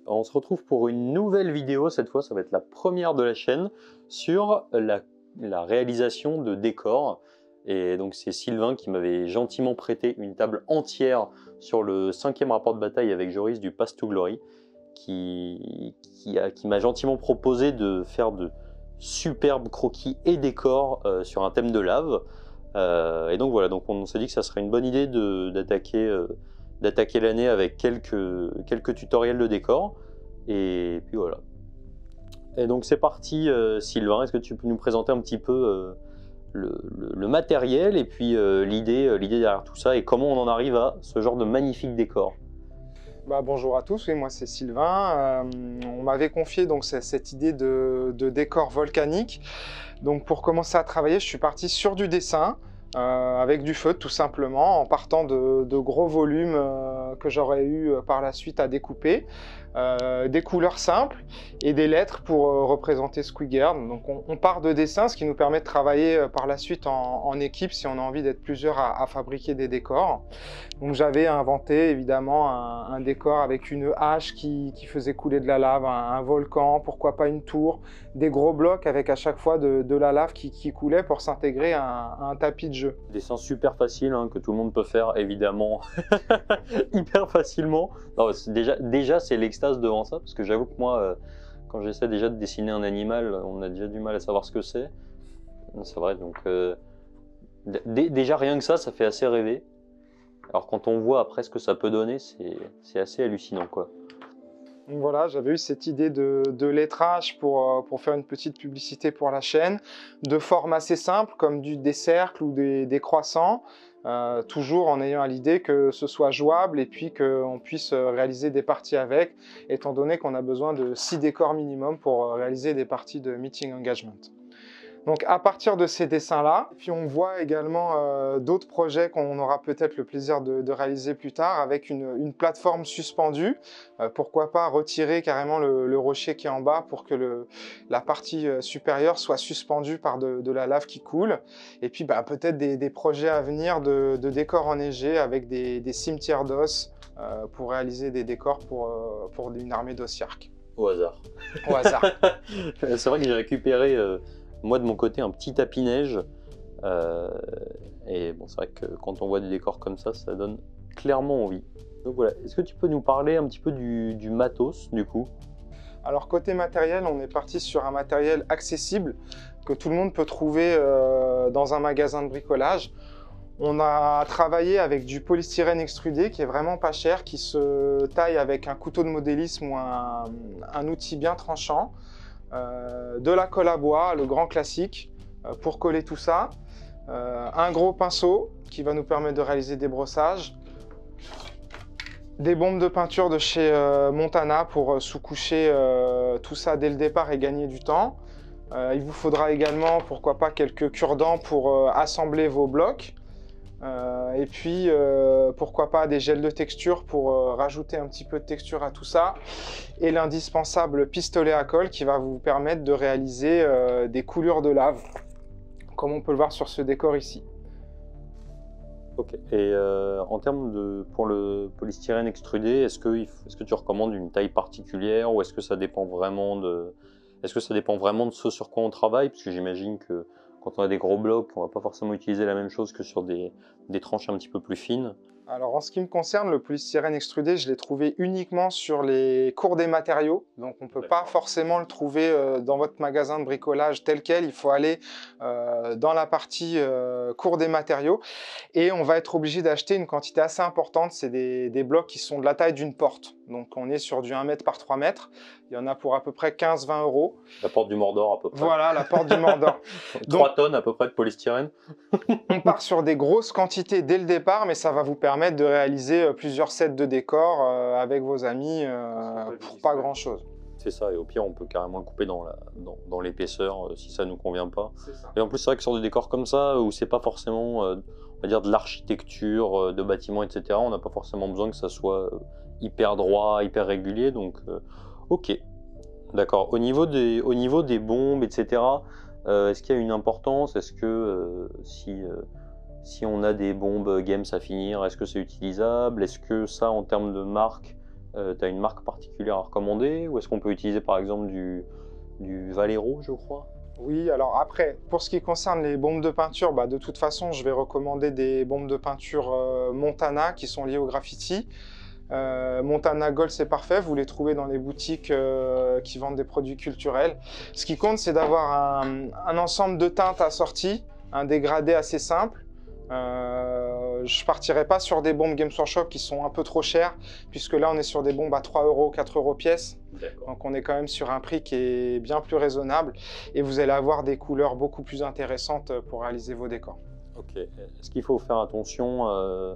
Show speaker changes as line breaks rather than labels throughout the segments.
On se retrouve pour une nouvelle vidéo, cette fois ça va être la première de la chaîne, sur la réalisation de décors. Et donc c'est Sylvain qui m'avait gentiment prêté une table entière sur le 5e rapport de bataille avec Joris du Path to Glory, qui m'a gentiment proposé de faire de superbes croquis et décors sur un thème de lave. Et donc voilà, donc on s'est dit que ça serait une bonne idée d'attaquer l'année avec quelques tutoriels de décor. Et puis voilà. Et donc c'est parti, Sylvain, est-ce que tu peux nous présenter un petit peu le matériel et puis l'idée derrière tout ça et comment on en arrive à ce genre de magnifique décor?
Bonjour à tous, oui, moi c'est Sylvain. On m'avait confié donc cette idée de décor volcanique. Donc pour commencer à travailler, je suis parti sur du dessin. Avec du feutre tout simplement, en partant de gros volumes que j'aurais eu par la suite à découper, des couleurs simples et des lettres pour représenter Squigard. Donc on part de dessin, ce qui nous permet de travailler par la suite en équipe si on a envie d'être plusieurs à fabriquer des décors. Donc j'avais inventé évidemment un décor avec une hache qui faisait couler de la lave, un volcan, pourquoi pas une tour, des gros blocs avec à chaque fois de la lave qui coulait pour s'intégrer à un tapis de jeu.
Dessin super facile hein, que tout le monde peut faire évidemment hyper facilement. Déjà c'est l'extase devant ça, parce que j'avoue que moi quand j'essaie déjà de dessiner un animal, on a déjà du mal à savoir ce que c'est. C'est vrai, donc déjà rien que ça fait assez rêver. Alors quand on voit après ce que ça peut donner, c'est assez hallucinant quoi.
Donc voilà, j'avais eu cette idée de lettrage pour faire une petite publicité pour la chaîne, de formes assez simples comme des cercles ou des croissants, toujours en ayant à l'idée que ce soit jouable et puis qu'on puisse réaliser des parties avec, étant donné qu'on a besoin de 6 décors minimum pour réaliser des parties de meeting engagement. Donc à partir de ces dessins-là, puis on voit également d'autres projets qu'on aura peut-être le plaisir de réaliser plus tard avec une plateforme suspendue. Pourquoi pas retirer carrément le rocher qui est en bas pour que la partie supérieure soit suspendue par de la lave qui coule. Et puis peut-être des projets à venir de décors enneigés avec des cimetières d'os pour réaliser des décors pour une armée d'ossiarques.
Au hasard.
Au hasard.
C'est vrai que j'ai récupéré... moi de mon côté un petit tapis neige et bon c'est vrai que quand on voit des décors comme ça donne clairement envie. Donc voilà, est-ce que tu peux nous parler un petit peu du matos du coup?
Alors côté matériel, on est parti sur un matériel accessible que tout le monde peut trouver dans un magasin de bricolage. On a travaillé avec du polystyrène extrudé qui est vraiment pas cher, qui se taille avec un couteau de modélisme ou un outil bien tranchant. De la colle à bois, le grand classique, pour coller tout ça. Un gros pinceau qui va nous permettre de réaliser des brossages. Des bombes de peinture de chez Montana pour sous-coucher tout ça dès le départ et gagner du temps. Il vous faudra également, pourquoi pas, quelques cure-dents pour assembler vos blocs. Et puis pourquoi pas des gels de texture pour rajouter un petit peu de texture à tout ça, et l'indispensable pistolet à colle qui va vous permettre de réaliser des coulures de lave comme on peut le voir sur ce décor ici.
Ok, et en termes pour le polystyrène extrudé, est-ce que tu recommandes une taille particulière ou est-ce que ça dépend vraiment de ce sur quoi on travaille, parce que j'imagine que quand on a des gros blocs, on ne va pas forcément utiliser la même chose que sur des tranches un petit peu plus fines.
Alors en ce qui me concerne, le polystyrène extrudé, je l'ai trouvé uniquement sur les cours des matériaux. Donc on ne peut pas forcément le trouver dans votre magasin de bricolage tel quel. Il faut aller dans la partie cours des matériaux. Et on va être obligé d'acheter une quantité assez importante. C'est des blocs qui sont de la taille d'une porte. Donc on est sur du 1 mètre par 3 mètres. Il y en a pour à peu près 15-20 euros.
La porte du Mordor à peu près.
Voilà, la porte du Mordor.
3 tonnes à peu près de polystyrène.
On part sur des grosses quantités dès le départ, mais ça va vous permettre de réaliser plusieurs sets de décors avec vos amis pour pas grand chose.
C'est ça, et au pire on peut carrément le couper dans l'épaisseur si ça nous convient pas. Et en plus c'est vrai que sur des décors comme ça, où c'est pas forcément on va dire de l'architecture, de bâtiments, etc., on n'a pas forcément besoin que ça soit hyper droit, hyper régulier, donc ok. D'accord, au niveau des bombes, etc., est-ce qu'il y a une importance? Est-ce que si on a des bombes Games à finir, est-ce que c'est utilisable? Est-ce que ça, en termes de marque, tu as une marque particulière à recommander ou est-ce qu'on peut utiliser par exemple du Valero, je crois?
Oui, alors après, pour ce qui concerne les bombes de peinture, de toute façon, je vais recommander des bombes de peinture Montana qui sont liées au graffiti. Montana Gold, c'est parfait, vous les trouvez dans les boutiques qui vendent des produits culturels. Ce qui compte, c'est d'avoir un ensemble de teintes assorties, un dégradé assez simple. Je partirai pas sur des bombes Games Workshop qui sont un peu trop chères, puisque là on est sur des bombes à 3 €, 4 € pièce. Donc on est quand même sur un prix qui est bien plus raisonnable et vous allez avoir des couleurs beaucoup plus intéressantes pour réaliser vos décors.
Ok. Est-ce qu'il faut faire attention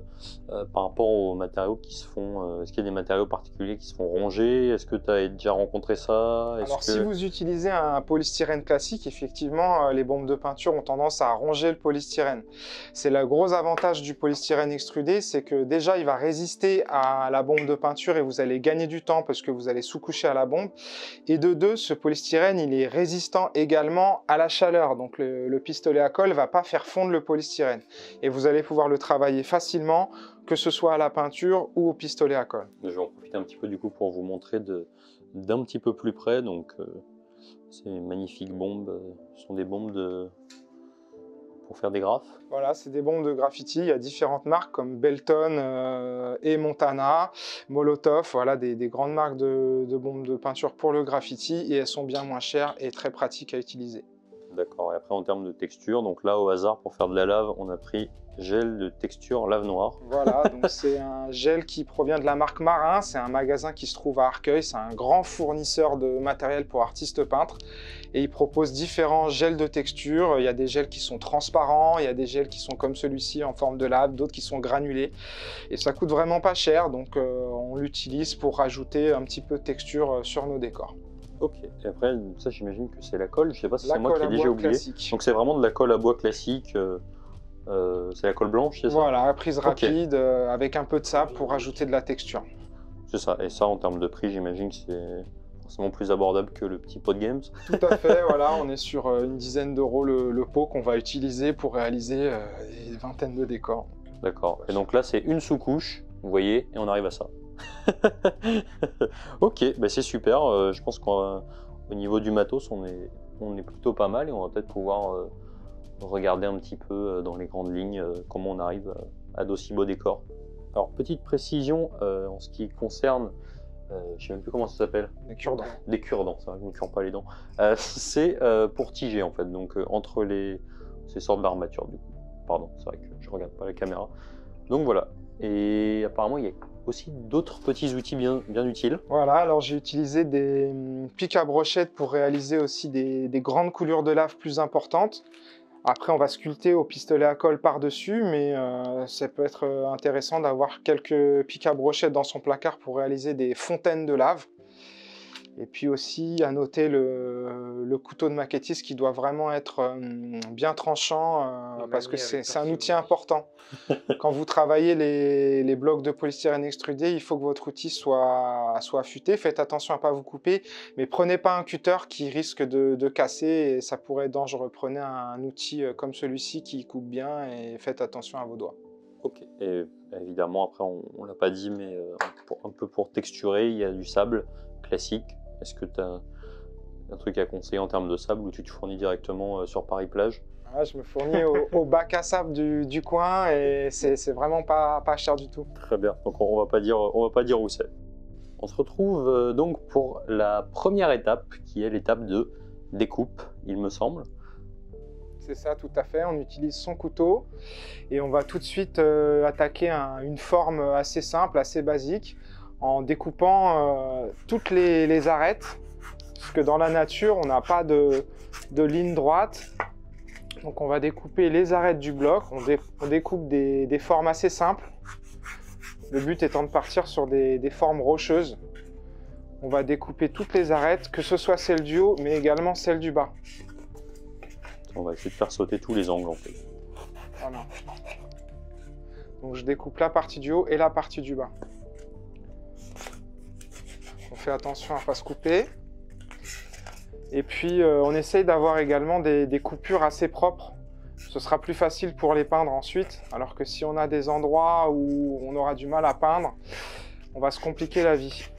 par rapport aux matériaux qui se font est-ce qu'il y a des matériaux particuliers qui se font ronger? Est-ce que tu as déjà rencontré ça?
Alors si vous utilisez un polystyrène classique, effectivement, les bombes de peinture ont tendance à ronger le polystyrène. C'est le gros avantage du polystyrène extrudé, c'est que déjà il va résister à la bombe de peinture et vous allez gagner du temps parce que vous allez sous-coucher à la bombe. Et de deux, ce polystyrène, il est résistant également à la chaleur. Donc le pistolet à colle ne va pas faire fondre le polystyrène. Et vous allez pouvoir le travailler facilement, que ce soit à la peinture ou au pistolet à colle.
Je vais en profiter un petit peu du coup pour vous montrer d'un petit peu plus près. Donc ces magnifiques bombes, ce sont des bombes pour faire des graphes.
Voilà, c'est des bombes de graffiti. Il y a différentes marques comme Belton et Montana, Molotov, voilà des grandes marques de bombes de peinture pour le graffiti et elles sont bien moins chères et très pratiques à utiliser.
D'accord, et après en termes de texture, donc là au hasard pour faire de la lave, on a pris gel de texture lave noire.
Voilà, donc c'est un gel qui provient de la marque Marin, c'est un magasin qui se trouve à Arcueil, c'est un grand fournisseur de matériel pour artistes peintres et il propose différents gels de texture. Il y a des gels qui sont transparents, il y a des gels qui sont comme celui-ci en forme de lave, d'autres qui sont granulés et ça coûte vraiment pas cher, donc on l'utilise pour rajouter un petit peu de texture sur nos décors.
Ok, et après ça j'imagine que c'est la colle, je sais pas si
La
c'est moi qui ai déjà oublié.
Classique.
Donc c'est vraiment de la colle à bois classique, c'est la colle blanche, c'est ça?
Voilà, prise rapide avec un peu de sable pour rajouter de la texture.
C'est ça, et ça en termes de prix j'imagine que c'est forcément plus abordable que le petit pot de games.
Tout à fait, voilà, on est sur une dizaine d'euros le pot qu'on va utiliser pour réaliser des vingtaines de décors.
D'accord, et donc là c'est une sous-couche, vous voyez, et on arrive à ça. Ok, bah c'est super. Je pense qu'au niveau du matos, on est plutôt pas mal et on va peut-être pouvoir regarder un petit peu dans les grandes lignes comment on arrive à d'aussi beaux décors. Alors, petite précision en ce qui concerne, je sais même plus comment ça s'appelle.
Des cure-dents.
Des cure-dents, c'est vrai que je ne me cure pas les dents. C'est pour tiger en fait, donc entre ces sortes d'armatures du coup. Pardon, c'est vrai que je regarde pas la caméra. Donc voilà. Et apparemment, il y a aussi d'autres petits outils bien utiles.
Voilà, alors j'ai utilisé des pics à brochettes pour réaliser aussi des grandes coulures de lave plus importantes. Après, on va sculpter au pistolet à colle par-dessus, mais ça peut être intéressant d'avoir quelques pics à brochettes dans son placard pour réaliser des fontaines de lave. Et puis aussi, à noter le couteau de maquettiste qui doit vraiment être bien tranchant parce que c'est un outil important. Quand vous travaillez les blocs de polystyrène extrudé, il faut que votre outil soit affûté. Faites attention à ne pas vous couper, mais prenez pas un cutter qui risque de casser et ça pourrait être dangereux. Prenez un outil comme celui-ci qui coupe bien et faites attention à vos doigts.
Ok, et évidemment, après, on l'a pas dit, mais un peu pour texturer, il y a du sable classique. Est-ce que tu as un truc à conseiller en termes de sable ou tu te fournis directement sur Paris-Plage?
Ah, je me fournis au bac à sable du coin et c'est vraiment pas cher du tout.
Très bien, donc on va pas dire où c'est. On se retrouve donc pour la première étape qui est l'étape de découpe, il me semble.
C'est ça, tout à fait. On utilise son couteau et on va tout de suite attaquer une forme assez simple, assez basique, en découpant toutes les arêtes, parce que dans la nature, on n'a pas de ligne droite. Donc on va découper les arêtes du bloc, on découpe des formes assez simples. Le but étant de partir sur des formes rocheuses. On va découper toutes les arêtes, que ce soit celle du haut, mais également celle du bas.
On va essayer de faire sauter tous les angles en fait.
Voilà. Donc je découpe la partie du haut et la partie du bas. On fait attention à ne pas se couper. Et puis on essaye d'avoir également des coupures assez propres. Ce sera plus facile pour les peindre ensuite. Alors que si on a des endroits où on aura du mal à peindre, on va se compliquer la vie.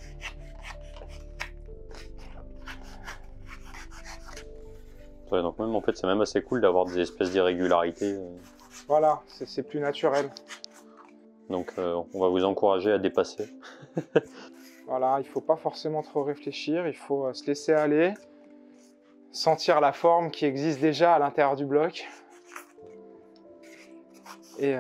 Ouais, donc même en fait c'est même assez cool d'avoir des espèces d'irrégularités.
Voilà, c'est plus naturel.
Donc on va vous encourager à dépasser.
Voilà, il ne faut pas forcément trop réfléchir, il faut se laisser aller, sentir la forme qui existe déjà à l'intérieur du bloc. Et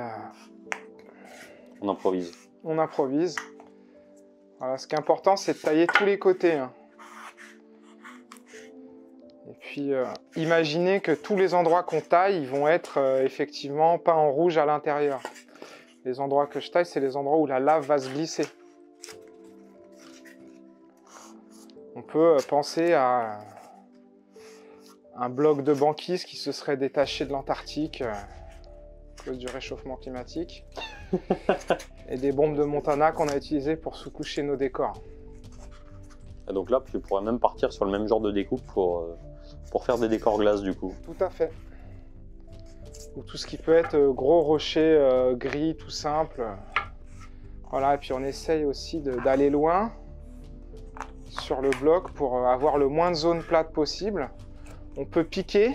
On improvise.
on improvise. Voilà, ce qui est important, c'est de tailler tous les côtés, hein. Et puis, imaginez que tous les endroits qu'on taille, ils vont être effectivement peints en rouge à l'intérieur. Les endroits que je taille, c'est les endroits où la lave va se glisser. On peut penser à un bloc de banquise qui se serait détaché de l'Antarctique à cause du réchauffement climatique. Et des bombes de Montana qu'on a utilisées pour sous-coucher nos décors.
Et donc là, tu pourrais même partir sur le même genre de découpe pour faire des décors glace du coup.
Tout à fait. Ou tout ce qui peut être gros rochers gris, tout simple. Voilà, et puis on essaye aussi d'aller loin sur le bloc pour avoir le moins de zones plates possible. On peut piquer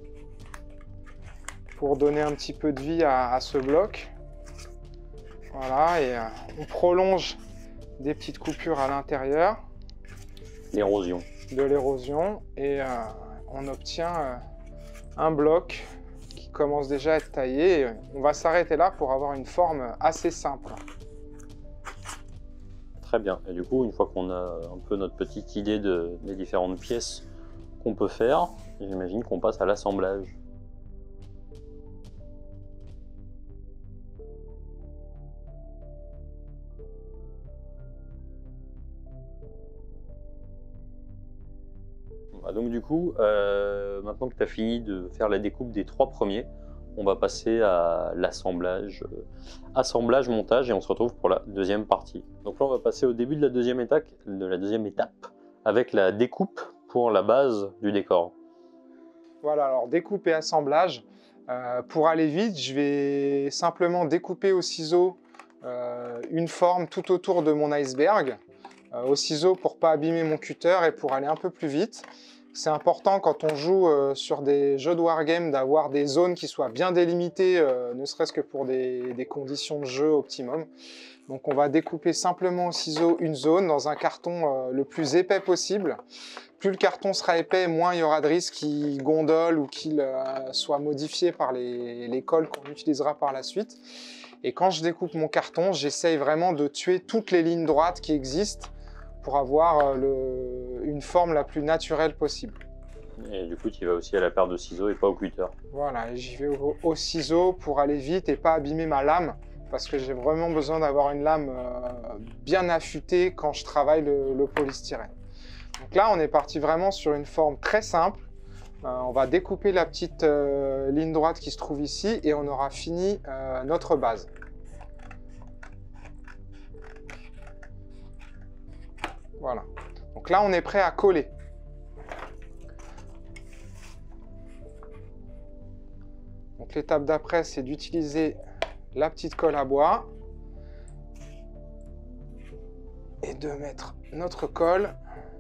pour donner un petit peu de vie à ce bloc. Voilà, et on prolonge des petites coupures à l'intérieur.
L'érosion.
De l'érosion, et on obtient un bloc qui commence déjà à être taillé. Et on va s'arrêter là pour avoir une forme assez simple.
Très bien. Et du coup, une fois qu'on a un peu notre petite idée des différentes pièces qu'on peut faire, j'imagine qu'on passe à l'assemblage. Donc du coup, maintenant que tu as fini de faire la découpe des 3 premiers, on va passer à l'assemblage, assemblage, montage, et on se retrouve pour la deuxième partie. Donc là, on va passer au début de la deuxième étape avec la découpe pour la base du décor.
Voilà, alors découpe et assemblage. Pour aller vite, je vais simplement découper au ciseau une forme tout autour de mon iceberg. Au ciseau pour ne pas abîmer mon cutter et pour aller un peu plus vite. C'est important quand on joue sur des jeux de wargame d'avoir des zones qui soient bien délimitées, ne serait-ce que pour des conditions de jeu optimum. Donc on va découper simplement au ciseau une zone dans un carton le plus épais possible. Plus le carton sera épais, moins il y aura de risques qu'il gondole ou qu'il soit modifié par les colles qu'on utilisera par la suite. Et quand je découpe mon carton, j'essaye vraiment de tuer toutes les lignes droites qui existent pour avoir une forme la plus naturelle possible.
Et du coup, tu vas aussi à la paire de ciseaux et pas au cutter.
Voilà, et j'y vais au ciseau pour aller vite et pas abîmer ma lame, parce que j'ai vraiment besoin d'avoir une lame bien affûtée quand je travaille le polystyrène. Donc là, on est parti vraiment sur une forme très simple. On va découper la petite ligne droite qui se trouve ici et on aura fini notre base. Voilà. Donc là, on est prêt à coller. Donc l'étape d'après, c'est d'utiliser la petite colle à bois et de mettre notre colle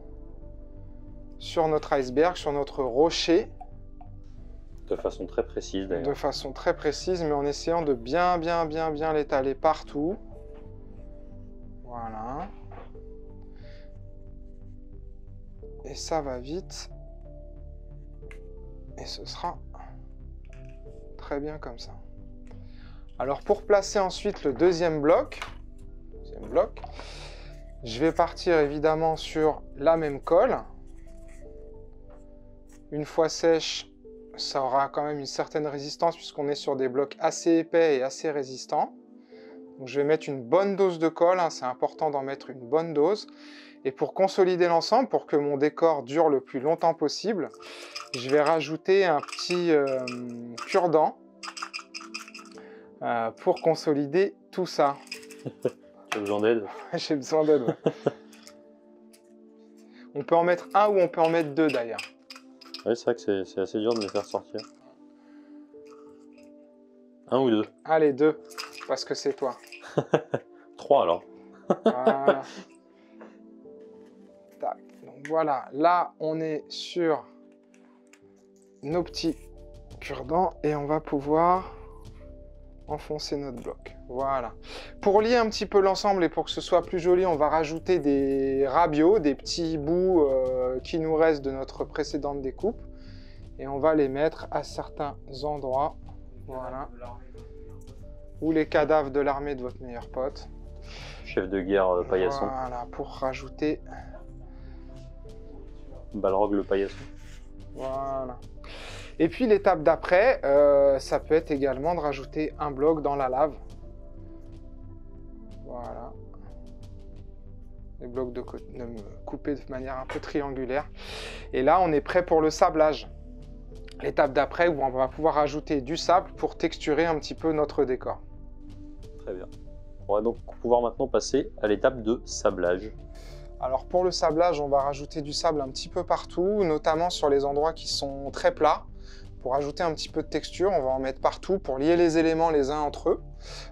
sur notre iceberg, sur notre rocher.
De façon très précise d'ailleurs.
De façon très précise, mais en essayant de bien l'étaler partout. Voilà. Et ça va vite. Et ce sera très bien comme ça. Alors pour placer ensuite le deuxième bloc, je vais partir évidemment sur la même colle. Une fois sèche, ça aura quand même une certaine résistance puisqu'on est sur des blocs assez épais et assez résistants. Donc je vais mettre une bonne dose de colle, hein, c'est important d'en mettre une bonne dose. Et pour consolider l'ensemble, pour que mon décor dure le plus longtemps possible, je vais rajouter un petit cure-dent pour consolider tout ça.
Tu as besoin d'aide?
J'ai besoin d'aide. Ouais. On peut en mettre un ou on peut en mettre deux d'ailleurs.
Oui, c'est vrai que c'est assez dur de les faire sortir. Un ou deux?
Allez, deux, parce que c'est toi.
3 alors.
Voilà. Tac. Donc voilà, là on est sur nos petits cure-dents et on va pouvoir enfoncer notre bloc. Voilà. Pour lier un petit peu l'ensemble et pour que ce soit plus joli, on va rajouter des rabios, des petits bouts qui nous restent de notre précédente découpe. Et on va les mettre à certains endroits. Voilà. Ou les cadavres de l'armée de votre meilleur pote.
Chef de guerre paillasson.
Voilà, pour rajouter...
Balrog le paillasson.
Voilà. Et puis l'étape d'après, ça peut être également de rajouter un bloc dans la lave. Voilà. Les blocs de couper de manière un peu triangulaire. Et là, on est prêt pour le sablage. L'étape d'après où on va pouvoir ajouter du sable pour texturer un petit peu notre décor.
Très bien. On va donc pouvoir maintenant passer à l'étape de sablage.
Alors pour le sablage, on va rajouter du sable un petit peu partout, notamment sur les endroits qui sont très plats. Pour ajouter un petit peu de texture, on va en mettre partout pour lier les éléments les uns entre eux.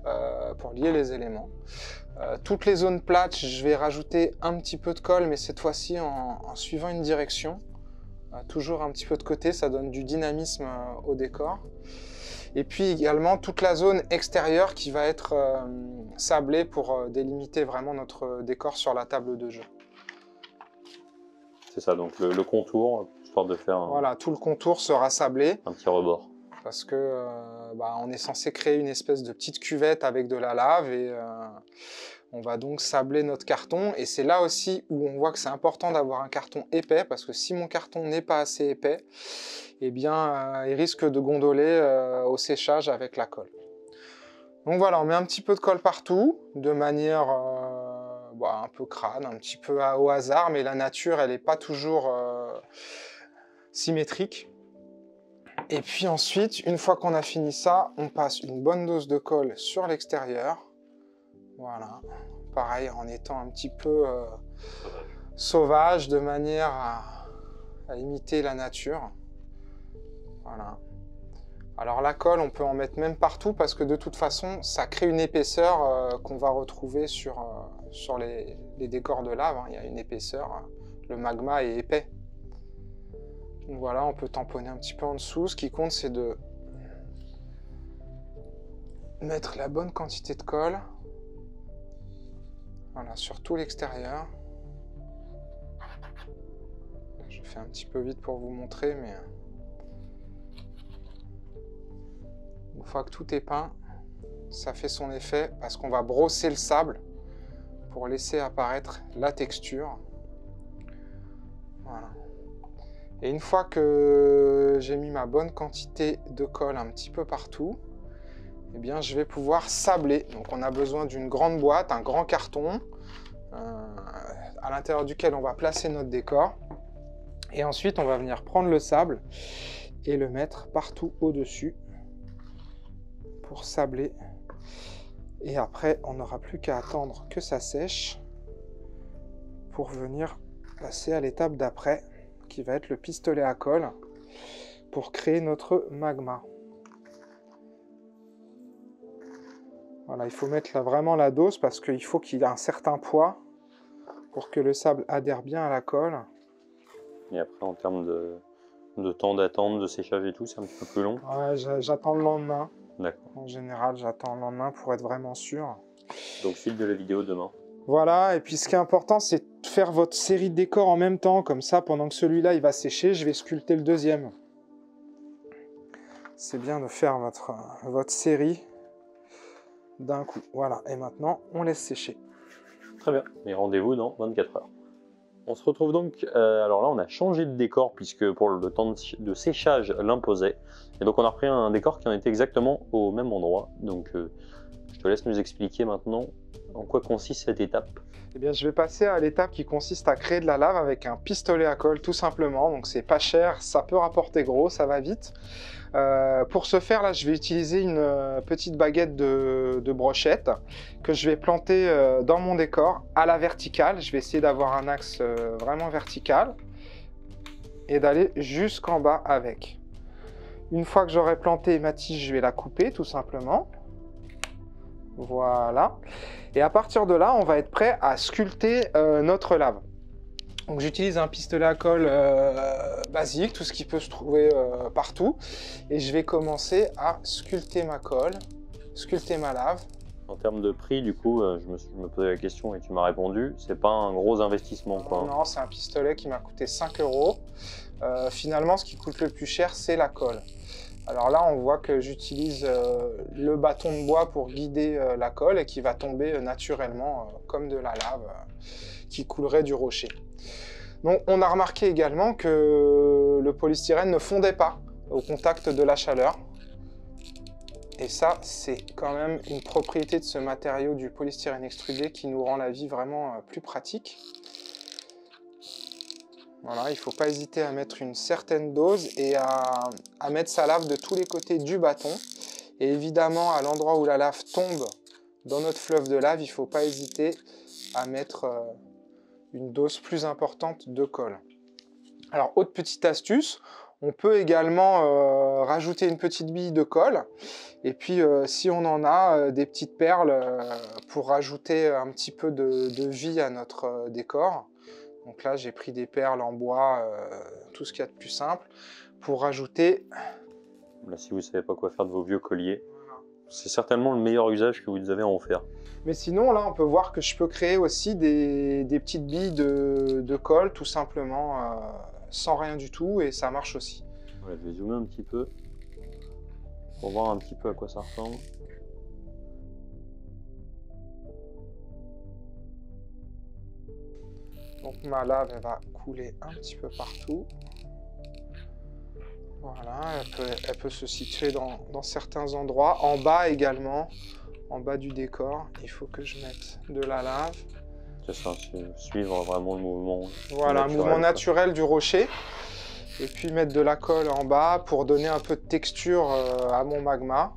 Toutes les zones plates, je vais rajouter un petit peu de colle, mais cette fois-ci en suivant une direction. Toujours un petit peu de côté, ça donne du dynamisme au décor. Et puis également toute la zone extérieure qui va être sablée pour délimiter vraiment notre décor sur la table de jeu.
C'est ça, donc le contour, histoire de faire
Voilà, tout le contour sera sablé.
un petit rebord.
Parce que on est censé créer une espèce de petite cuvette avec de la lave et on va donc sabler notre carton. Et c'est là aussi où on voit que c'est important d'avoir un carton épais, parce que si mon carton n'est pas assez épais, eh bien, il risque de gondoler au séchage avec la colle. Donc voilà, on met un petit peu de colle partout, de manière un peu crade, un petit peu au hasard, mais la nature, elle n'est pas toujours symétrique. Et puis ensuite, une fois qu'on a fini ça, on passe une bonne dose de colle sur l'extérieur. Voilà, pareil, en étant un petit peu sauvage, de manière à imiter la nature. Voilà. Alors la colle, on peut en mettre même partout, parce que de toute façon, ça crée une épaisseur qu'on va retrouver sur les décors de lave. Hein. Il y a une épaisseur, le magma est épais. Donc voilà, on peut tamponner un petit peu en dessous. Ce qui compte, c'est de mettre la bonne quantité de colle. Voilà, sur tout l'extérieur. Je fais un petit peu vite pour vous montrer, mais une fois que tout est peint, ça fait son effet parce qu'on va brosser le sable pour laisser apparaître la texture. Voilà. Et une fois que j'ai mis ma bonne quantité de colle un petit peu partout, eh bien, je vais pouvoir sabler. Donc on a besoin d'une grande boîte, un grand carton, à l'intérieur duquel on va placer notre décor. Et ensuite, on va venir prendre le sable et le mettre partout au-dessus pour sabler. Et après, on n'aura plus qu'à attendre que ça sèche pour venir passer à l'étape d'après, qui va être le pistolet à colle pour créer notre magma. Voilà, il faut mettre là vraiment la dose parce qu'il faut qu'il ait un certain poids pour que le sable adhère bien à la colle.
Et après, en termes de temps d'attente, de séchage et tout, c'est un petit peu plus long.
Ouais, j'attends le lendemain.
D'accord.
En général, j'attends le lendemain pour être vraiment sûr.
Donc, suite de la vidéo demain.
Voilà, et puis ce qui est important, c'est de faire votre série de décors en même temps. Comme ça, pendant que celui-là, il va sécher, je vais sculpter le deuxième. C'est bien de faire votre série d'un coup. Voilà, et maintenant, on laisse sécher.
Très bien. Et rendez-vous dans 24 heures. On se retrouve donc, alors là on a changé de décor puisque pour le temps de séchage l'imposait. Et donc on a repris un décor qui en était exactement au même endroit. Donc je te laisse nous expliquer maintenant en quoi consiste cette étape.
Eh bien je vais passer à l'étape qui consiste à créer de la lave avec un pistolet à colle tout simplement. Donc c'est pas cher, ça peut rapporter gros, ça va vite. Pour ce faire, là, je vais utiliser une petite baguette de brochette que je vais planter dans mon décor à la verticale. Je vais essayer d'avoir un axe vraiment vertical et d'aller jusqu'en bas avec. Une fois que j'aurai planté ma tige, je vais la couper tout simplement. Voilà. Et à partir de là, on va être prêt à sculpter notre lave. Donc j'utilise un pistolet à colle basique, tout ce qui peut se trouver partout. Et je vais commencer à sculpter ma colle, sculpter ma lave.
En termes de prix, du coup, je me posais la question et tu m'as répondu, c'est pas un gros investissement, quoi.
Non, c'est un pistolet qui m'a coûté 5 €. Finalement, ce qui coûte le plus cher, c'est la colle. Alors là, on voit que j'utilise le bâton de bois pour guider la colle et qui va tomber naturellement comme de la lave qui coulerait du rocher. Donc, on a remarqué également que le polystyrène ne fondait pas au contact de la chaleur. Et ça, c'est quand même une propriété de ce matériau du polystyrène extrudé qui nous rend la vie vraiment plus pratique. Voilà, il ne faut pas hésiter à mettre une certaine dose et à mettre sa lave de tous les côtés du bâton. Et évidemment, à l'endroit où la lave tombe dans notre fleuve de lave, il ne faut pas hésiter à mettre une dose plus importante de colle. Alors, autre petite astuce, on peut également rajouter une petite bille de colle. Et puis, si on en a, des petites perles pour rajouter un petit peu de vie à notre décor. Donc là, j'ai pris des perles en bois, tout ce qu'il y a de plus simple, pour rajouter...
Là, si vous ne savez pas quoi faire de vos vieux colliers, c'est certainement le meilleur usage que vous avez à en faire.
Mais sinon, là, on peut voir que je peux créer aussi des petites billes de colle, tout simplement, sans rien du tout, et ça marche aussi.
Voilà, je vais zoomer un petit peu, pour voir un petit peu à quoi ça ressemble.
Donc ma lave, elle va couler un petit peu partout. Voilà, elle peut se situer dans certains endroits. En bas également, en bas du décor, il faut que je mette de la lave.
C'est ça, c'est suivre vraiment le mouvement.
Voilà, un mouvement naturel du rocher. Et puis mettre de la colle en bas pour donner un peu de texture à mon magma.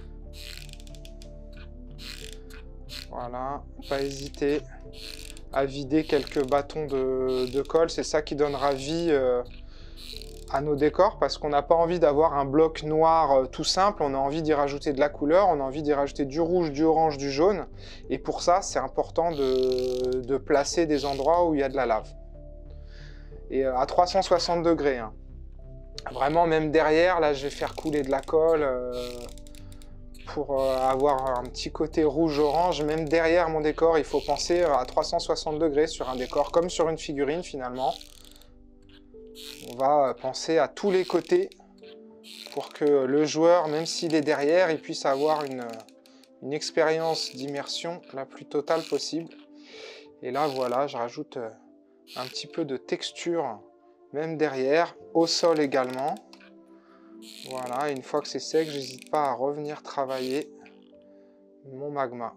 Voilà, pas hésiter à vider quelques bâtons de colle, c'est ça qui donnera vie à nos décors, parce qu'on n'a pas envie d'avoir un bloc noir tout simple, on a envie d'y rajouter de la couleur, on a envie d'y rajouter du rouge, du orange, du jaune, et pour ça c'est important de placer des endroits où il y a de la lave. Et à 360 degrés, hein. Vraiment même derrière, là je vais faire couler de la colle, pour avoir un petit côté rouge-orange, même derrière mon décor, il faut penser à 360 degrés sur un décor, comme sur une figurine finalement. On va penser à tous les côtés pour que le joueur, même s'il est derrière, il puisse avoir une expérience d'immersion la plus totale possible. Et là, voilà, je rajoute un petit peu de texture, même derrière, au sol également. Voilà, une fois que c'est sec, j'hésite pas à revenir travailler mon magma.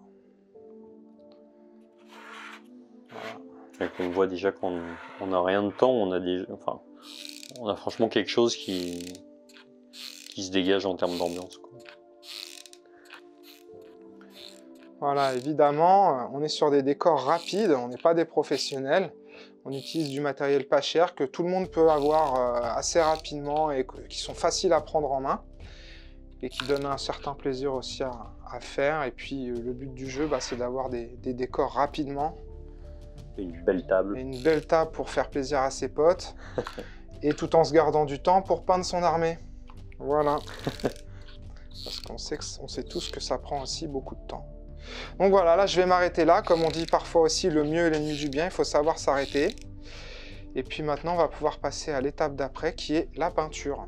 Voilà.
On voit déjà qu'on n'a rien de temps, on a franchement quelque chose qui se dégage en termes d'ambiance.
Voilà, évidemment, on est sur des décors rapides, on n'est pas des professionnels. On utilise du matériel pas cher que tout le monde peut avoir assez rapidement et qui sont faciles à prendre en main et qui donnent un certain plaisir aussi à faire. Et puis le but du jeu, c'est d'avoir des décors rapidement.
Et une belle table.
Et une belle table pour faire plaisir à ses potes et tout en se gardant du temps pour peindre son armée. Voilà. Parce qu'on sait tous que ça prend aussi beaucoup de temps. Donc voilà, là je vais m'arrêter là. Comme on dit parfois aussi, le mieux est l'ennemi du bien, il faut savoir s'arrêter. Et puis maintenant, on va pouvoir passer à l'étape d'après, qui est la peinture.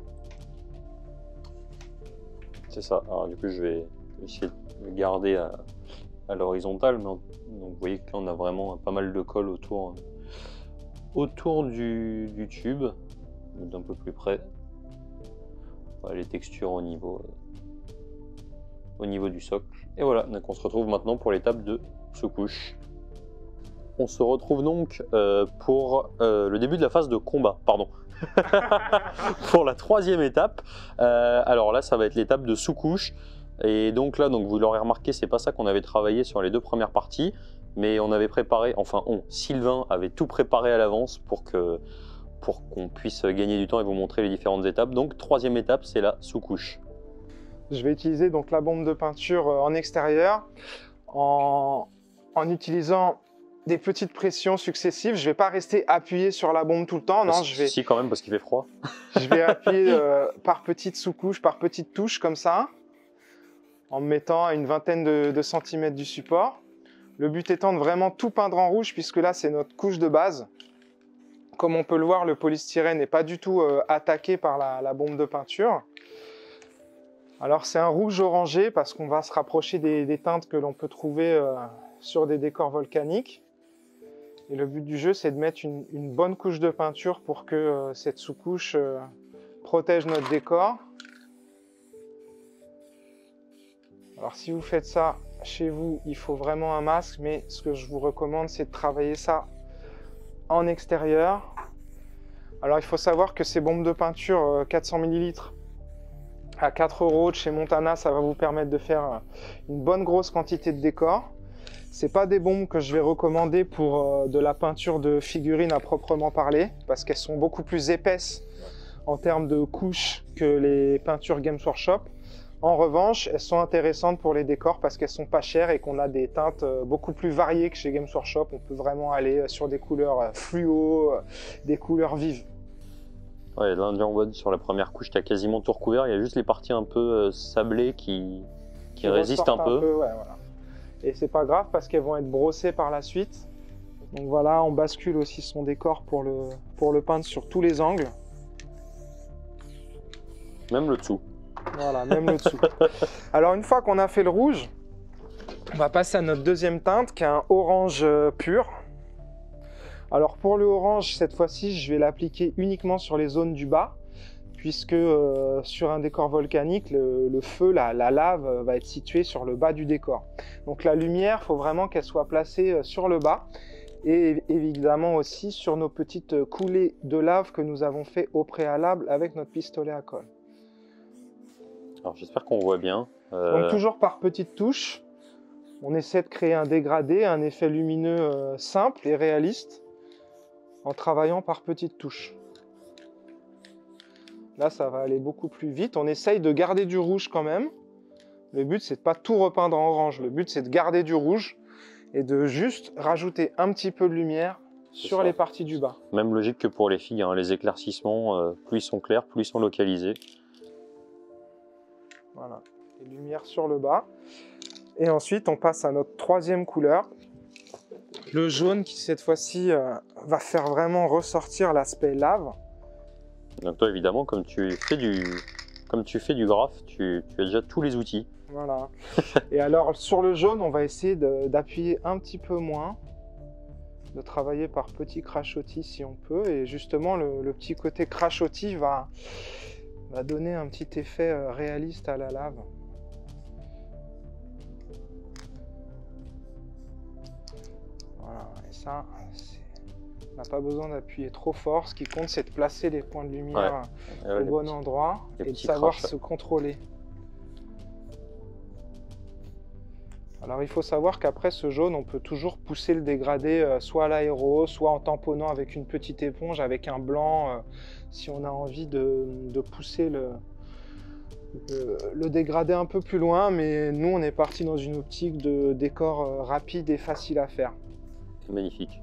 C'est
ça, alors du coup je vais essayer de le garder à l'horizontale. Donc vous voyez que là on a vraiment pas mal de colle autour du tube, d'un peu plus près. Voilà, les textures au niveau du socle. Et voilà, donc on se retrouve maintenant pour l'étape de sous-couche. On se retrouve donc pour le début de la phase de combat, pardon. Pour la troisième étape. Alors là, ça va être l'étape de sous-couche. Et donc là, vous l'aurez remarqué, c'est pas ça qu'on avait travaillé sur les deux premières parties, mais on avait préparé, Sylvain avait tout préparé à l'avance pour qu'on puisse gagner du temps et vous montrer les différentes étapes. Donc troisième étape, c'est la sous-couche.
Je vais utiliser donc la bombe de peinture en extérieur en utilisant des petites pressions successives. Je ne vais pas rester appuyé sur la bombe tout le temps. Non, je vais...
Si, quand même, parce qu'il fait froid.
Je vais appuyer par petites sous-couches, par petites touches, comme ça, en me mettant à une vingtaine de centimètres du support. Le but étant de vraiment tout peindre en rouge, puisque là, c'est notre couche de base. Comme on peut le voir, le polystyrène n'est pas du tout attaqué par la bombe de peinture. Alors, c'est un rouge orangé, parce qu'on va se rapprocher des teintes que l'on peut trouver sur des décors volcaniques. Et le but du jeu, c'est de mettre une bonne couche de peinture pour que cette sous-couche protège notre décor. Alors si vous faites ça chez vous, il faut vraiment un masque, mais ce que je vous recommande, c'est de travailler ça en extérieur. Alors il faut savoir que ces bombes de peinture 400 ml à 4 € de chez Montana, ça va vous permettre de faire une bonne grosse quantité de décor. C'est pas des bombes que je vais recommander pour de la peinture de figurines à proprement parler, parce qu'elles sont beaucoup plus épaisses en termes de couches que les peintures Games Workshop. En revanche, elles sont intéressantes pour les décors parce qu'elles sont pas chères et qu'on a des teintes beaucoup plus variées que chez Games Workshop. On peut vraiment aller sur des couleurs fluo, des couleurs vives.
Ouais, l'Indian Wood, sur la première couche, tu as quasiment tout recouvert. Il y a juste les parties un peu sablées qui résistent un peu.
Ouais, voilà. Et c'est pas grave parce qu'elles vont être brossées par la suite. Donc voilà, on bascule aussi son décor pour le peindre sur tous les angles.
Même le dessous.
Voilà, même le dessous. Alors une fois qu'on a fait le rouge, on va passer à notre deuxième teinte qui est un orange pur. Alors pour le orange, cette fois-ci, je vais l'appliquer uniquement sur les zones du bas, puisque sur un décor volcanique, le feu, la lave va être située sur le bas du décor. Donc la lumière, il faut vraiment qu'elle soit placée sur le bas, et évidemment aussi sur nos petites coulées de lave que nous avons fait au préalable avec notre pistolet à colle.
Alors j'espère qu'on voit bien.
Donc toujours par petites touches, on essaie de créer un dégradé, un effet lumineux simple et réaliste, en travaillant par petites touches. Là, ça va aller beaucoup plus vite. On essaye de garder du rouge quand même. Le but, c'est de pas tout repeindre en orange. Le but, c'est de garder du rouge et de juste rajouter un petit peu de lumière sur les parties du bas.
Même logique que pour les filles, hein. Les éclaircissements, plus ils sont clairs, plus ils sont localisés.
Voilà, les lumières sur le bas. Et ensuite, on passe à notre troisième couleur. Le jaune qui, cette fois-ci, va faire vraiment ressortir l'aspect lave.
Donc toi, évidemment, comme tu fais du graphe, tu as déjà tous les outils.
Voilà. Et alors, sur le jaune, on va essayer d'appuyer un petit peu moins, de travailler par petits crachotis si on peut. Et justement, le petit côté crachotis va donner un petit effet réaliste à la lave. Voilà, et ça, on n'a pas besoin d'appuyer trop fort. Ce qui compte, c'est de placer les points de lumière au bon endroit et de savoir se contrôler. Alors il faut savoir qu'après ce jaune, on peut toujours pousser le dégradé soit à l'aéro, soit en tamponnant avec une petite éponge, avec un blanc, si on a envie de pousser le dégradé un peu plus loin. Mais nous, on est parti dans une optique de décor rapide et facile à faire.
Magnifique.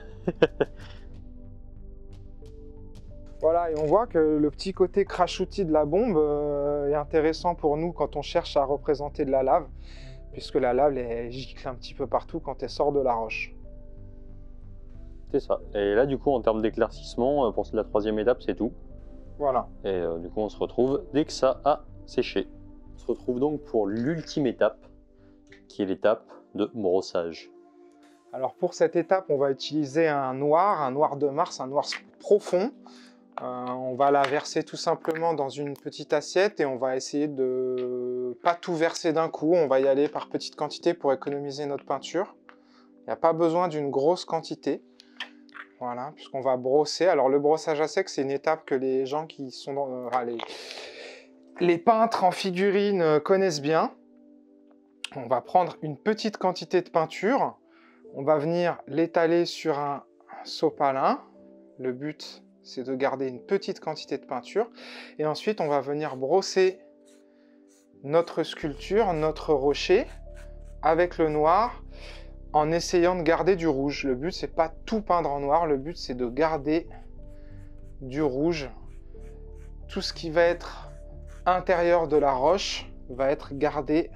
Voilà, et on voit que le petit côté crachoutis de la bombe est intéressant pour nous quand on cherche à représenter de la lave, puisque la lave, elle gicle un petit peu partout quand elle sort de la roche.
C'est ça. Et là, du coup, en termes d'éclaircissement, pour la troisième étape, c'est tout.
Voilà.
Et du coup, on se retrouve dès que ça a séché. On se retrouve donc pour l'ultime étape, qui est l'étape de brossage.
Alors pour cette étape, on va utiliser un noir de Mars, un noir profond. On va la verser tout simplement dans une petite assiette et on va essayer de pas tout verser d'un coup. On va y aller par petites quantités pour économiser notre peinture. Il n'y a pas besoin d'une grosse quantité. Voilà, puisqu'on va brosser. Alors le brossage à sec, c'est une étape que les gens qui sont dans... les peintres en figurine connaissent bien. On va prendre une petite quantité de peinture. On va venir l'étaler sur un sopalin. Le but, c'est de garder une petite quantité de peinture. Et ensuite, on va venir brosser notre sculpture, notre rocher, avec le noir, en essayant de garder du rouge. Le but, c'est pas tout peindre en noir, le but, c'est de garder du rouge. Tout ce qui va être intérieur de la roche va être gardé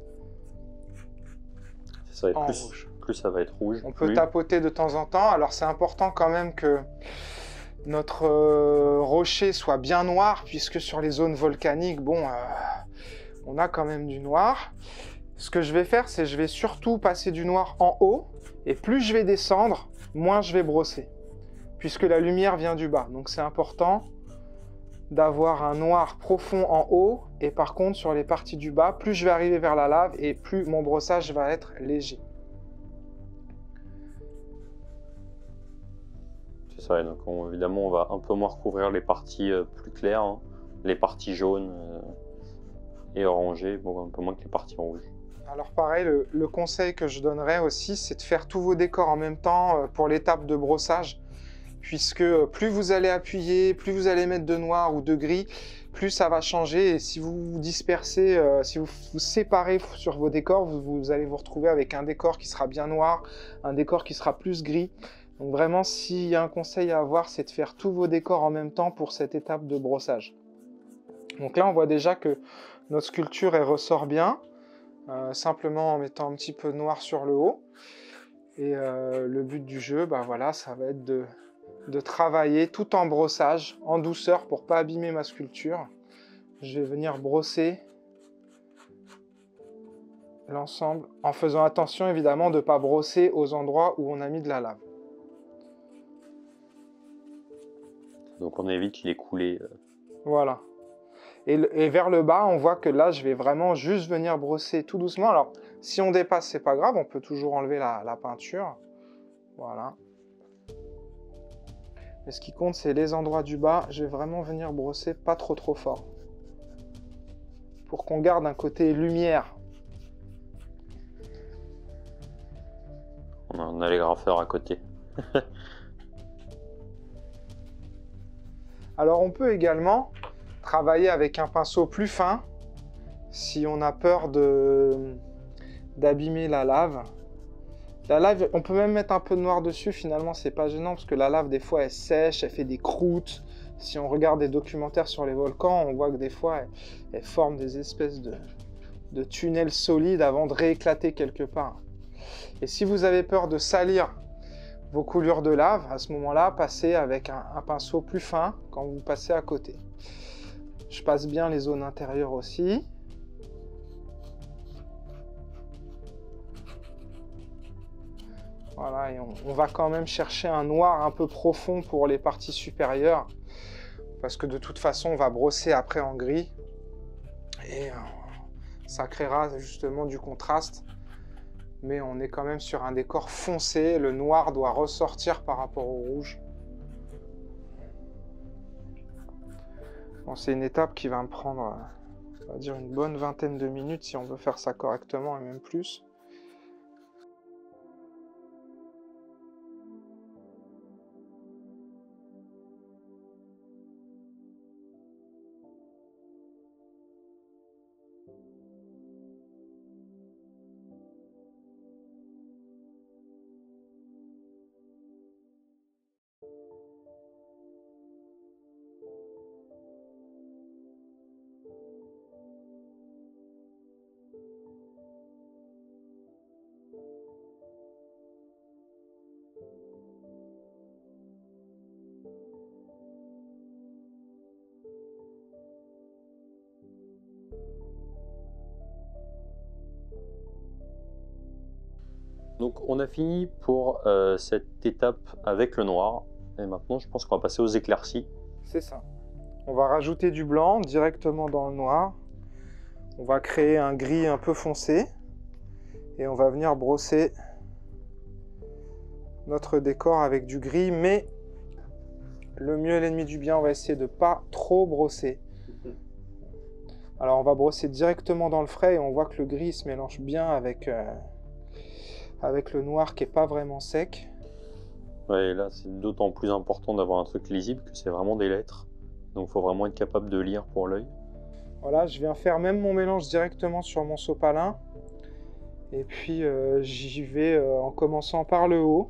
Ça va être
en
plus,
rouge.
plus ça va être rouge.
On peut
plus...
tapoter de temps en temps. Alors, c'est important quand même que notre rocher soit bien noir, puisque sur les zones volcaniques, bon, on a quand même du noir. Ce que je vais faire, c'est je vais surtout passer du noir en haut, et plus je vais descendre, moins je vais brosser, puisque la lumière vient du bas. Donc c'est important d'avoir un noir profond en haut, et par contre sur les parties du bas, plus je vais arriver vers la lave, et plus mon brossage va être léger.
C'est ça, donc évidemment on va un peu moins recouvrir les parties plus claires, hein, les parties jaunes et orangées, bon, un peu moins que les parties rouges.
Alors pareil, le conseil que je donnerais aussi, c'est de faire tous vos décors en même temps pour l'étape de brossage, puisque plus vous allez appuyer, plus vous allez mettre de noir ou de gris, plus ça va changer. Et si vous vous dispersez, si vous vous séparez sur vos décors, vous allez vous retrouver avec un décor qui sera bien noir, un décor qui sera plus gris. Donc vraiment, s'il y a un conseil à avoir, c'est de faire tous vos décors en même temps pour cette étape de brossage. Donc là, on voit déjà que notre sculpture, elle ressort bien. Simplement en mettant un petit peu de noir sur le haut. Et le but du jeu, bah voilà, ça va être de travailler tout en brossage, en douceur pour pas abîmer ma sculpture. Je vais venir brosser l'ensemble en faisant attention évidemment de ne pas brosser aux endroits où on a mis de la lave.
Donc on évite les coulées.
Voilà. Et vers le bas, on voit que là, je vais vraiment juste venir brosser tout doucement. Alors, si on dépasse, c'est pas grave, on peut toujours enlever la peinture. Voilà. Mais ce qui compte, c'est les endroits du bas. Je vais vraiment venir brosser pas trop fort. Pour qu'on garde un côté lumière.
On a les graffeurs à côté.
Alors, on peut également travailler avec un pinceau plus fin si on a peur d'abîmer la lave. La lave, on peut même mettre un peu de noir dessus, finalement c'est pas gênant parce que la lave des fois elle sèche, elle fait des croûtes. Si on regarde des documentaires sur les volcans, on voit que des fois elle forme des espèces de tunnels solides avant de rééclater quelque part. Et si vous avez peur de salir vos coulures de lave, à ce moment-là, passez avec un pinceau plus fin quand vous passez à côté. Je passe bien les zones intérieures aussi. Voilà, et on va quand même chercher un noir un peu profond pour les parties supérieures. Parce que de toute façon, on va brosser après en gris. Et ça créera justement du contraste. Mais on est quand même sur un décor foncé. Le noir doit ressortir par rapport au rouge. Bon, c'est une étape qui va me prendre, on va dire, une bonne vingtaine de minutes si on veut faire ça correctement et même plus.
Donc on a fini pour cette étape avec le noir. Et maintenant je pense qu'on va passer aux éclaircies.
C'est ça. On va rajouter du blanc directement dans le noir. On va créer un gris un peu foncé. Et on va venir brosser notre décor avec du gris. Mais le mieux est l'ennemi du bien, on va essayer de ne pas trop brosser. Alors on va brosser directement dans le frais et on voit que le gris se mélange bien avec le noir qui n'est pas vraiment sec.
Ouais, et là c'est d'autant plus important d'avoir un truc lisible que c'est vraiment des lettres. Donc il faut vraiment être capable de lire pour l'œil.
Voilà, je viens faire même mon mélange directement sur mon sopalin. Et puis j'y vais en commençant par le haut.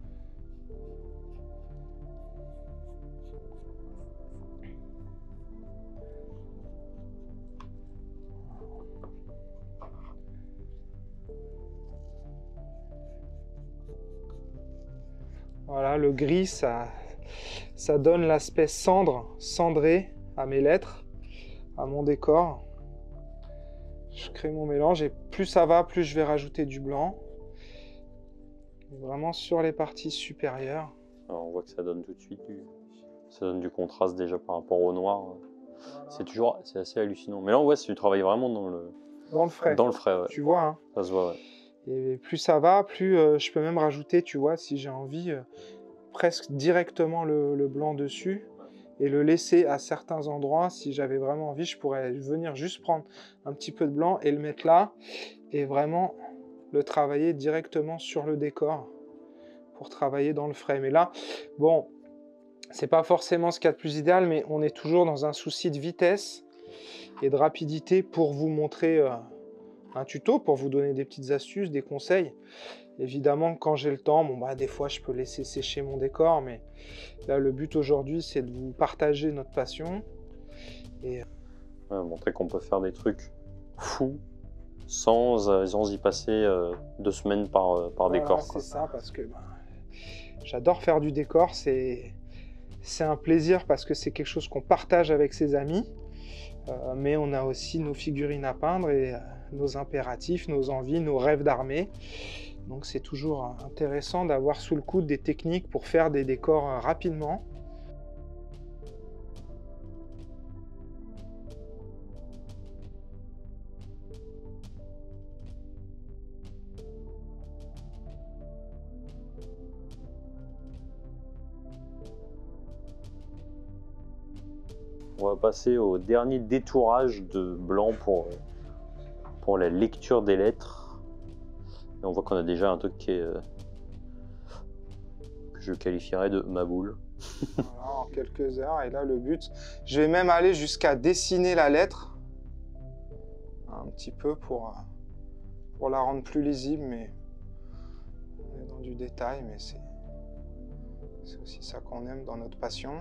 Voilà, le gris, ça donne l'aspect cendre, cendré à mes lettres, à mon décor. Je crée mon mélange et plus ça va, plus je vais rajouter du blanc. Vraiment sur les parties supérieures.
Alors on voit que ça donne tout de suite ça donne du contraste déjà par rapport au noir. Voilà. C'est assez hallucinant. Mais là on voit que tu travailles vraiment dans le
frais.
Dans le frais, ouais.
Tu vois, hein.
Ça se voit, ouais.
Et plus ça va, plus je peux même rajouter, tu vois, si j'ai envie, presque directement le blanc dessus et le laisser à certains endroits. Si j'avais vraiment envie, je pourrais venir juste prendre un petit peu de blanc et le mettre là et vraiment le travailler directement sur le décor pour travailler dans le frais. Mais là, bon, c'est pas forcément ce qu'il y a de plus idéal, mais on est toujours dans un souci de vitesse et de rapidité pour vous montrer un tuto, pour vous donner des petites astuces, des conseils. Évidemment, quand j'ai le temps, bon, bah, des fois, je peux laisser sécher mon décor, mais là, le but aujourd'hui, c'est de vous partager notre passion. Et
ouais, montrer qu'on peut faire des trucs fous sans y passer 2 semaines par
voilà,
décor.
C'est ça, parce que j'adore faire du décor. C'est un plaisir parce que c'est quelque chose qu'on partage avec ses amis. Mais on a aussi nos figurines à peindre et nos impératifs, nos envies, nos rêves d'armée. Donc c'est toujours intéressant d'avoir sous le coude des techniques pour faire des décors rapidement.
On va passer au dernier détourage de blanc pour la lecture des lettres. Et on voit qu'on a déjà un truc qui est, que je qualifierais de ma boule.
Voilà, en quelques heures. Et là, le but, je vais même aller jusqu'à dessiner la lettre. Un petit peu pour la rendre plus lisible. Mais on est dans du détail, mais c'est aussi ça qu'on aime dans notre passion.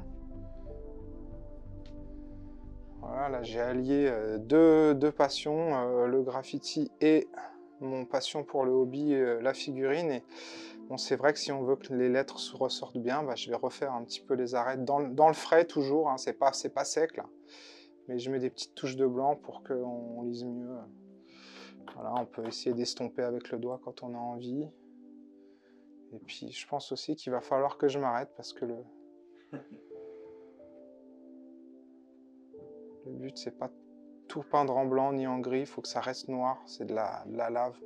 Voilà, là j'ai allié deux passions, le graffiti et mon passion pour le hobby, la figurine. Et bon, c'est vrai que si on veut que les lettres se ressortent bien, bah, je vais refaire un petit peu les arêtes dans le frais toujours, hein, c'est pas sec là. Mais je mets des petites touches de blanc pour qu'on lise mieux. Voilà, on peut essayer d'estomper avec le doigt quand on a envie. Et puis je pense aussi qu'il va falloir que je m'arrête parce que le but, c'est pas tout peindre en blanc ni en gris, il faut que ça reste noir, c'est de la lave.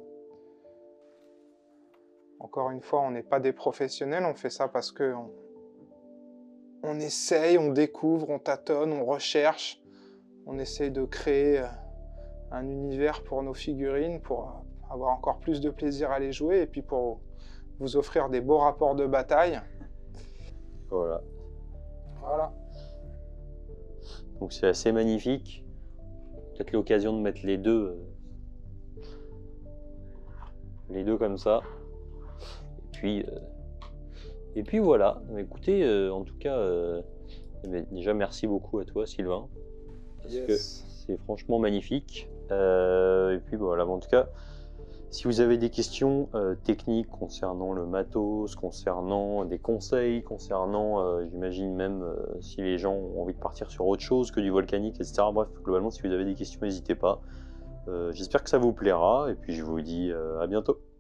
Encore une fois, on n'est pas des professionnels, on fait ça parce que on essaye, on découvre, on tâtonne, on recherche, on essaye de créer un univers pour nos figurines, pour avoir encore plus de plaisir à les jouer et puis pour vous offrir des beaux rapports de bataille.
Voilà.
Voilà.
Donc c'est assez magnifique. Peut-être l'occasion de mettre les deux comme ça. Et puis voilà. Écoutez, en tout cas, déjà merci beaucoup à toi, Sylvain, parce que c'est franchement magnifique. Et puis voilà. En tout cas, si vous avez des questions techniques concernant le matos, concernant des conseils, concernant, j'imagine même si les gens ont envie de partir sur autre chose que du volcanique, etc. Bref, globalement, si vous avez des questions, n'hésitez pas. J'espère que ça vous plaira et puis je vous dis à bientôt.